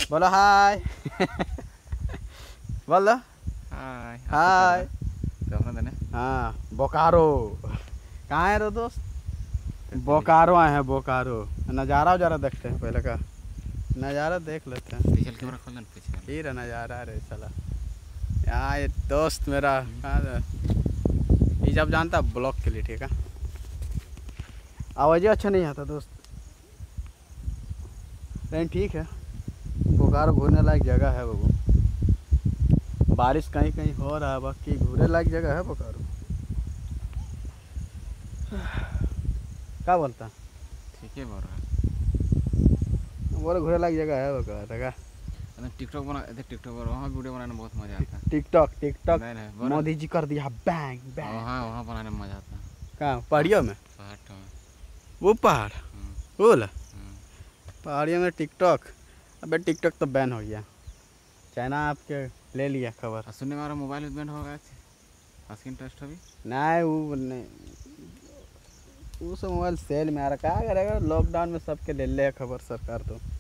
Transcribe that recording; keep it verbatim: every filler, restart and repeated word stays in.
बोलो हाय। बोलो हाय हाय। देने हाँ बोकारो कहाँ है रो दोस्त? बोकारो आए हैं बोकारो। नज़ारा वजारा देखते हैं पहले का नज़ारा देख लेते हैं। पिछल कैमरा खोल देना पीछे ये रहा नज़ारा रे साला। यहाँ ये दोस्त मेरा कहाँ ये जब जानता ब्लॉक के लिए ठीक है। आवाज़ अच्छा नहीं आता दोस्त लेकिन ठीक है। बोकारो घूमने लायक जगह है बाबू। बारिश कहीं कहीं हो रहा है बाकी घूमने लायक जगह है बोकारो। क्या बोलता ठीक है बोल रहा बोले घूमने लायक जगह है बोकारो का। टिकटॉक बना टिकटॉक पर वहाँ वीडियो बनाने में बहुत मज़ा आता है। टिकटॉक टिकटॉक नहीं नहीं मोदी जी कर दिया बैंग बैंग। वहाँ वहाँ बनाने में मज़ा आता है। कहाँ पहाड़ियों में? पहाड़ में वो पहाड़ बोला हम्म। पहाड़ियों में टिकटॉक। अबे टिकटॉक तो बैन हो गया। चाइना आपके ले लिया खबर। सुनने में हमारा मोबाइल बैन हो गया स्क्रीन टच अभी नहीं वो नहीं वो सब मोबाइल सेल में आ रहा क्या करेगा। लॉकडाउन में सबके ले ले खबर सरकार तो।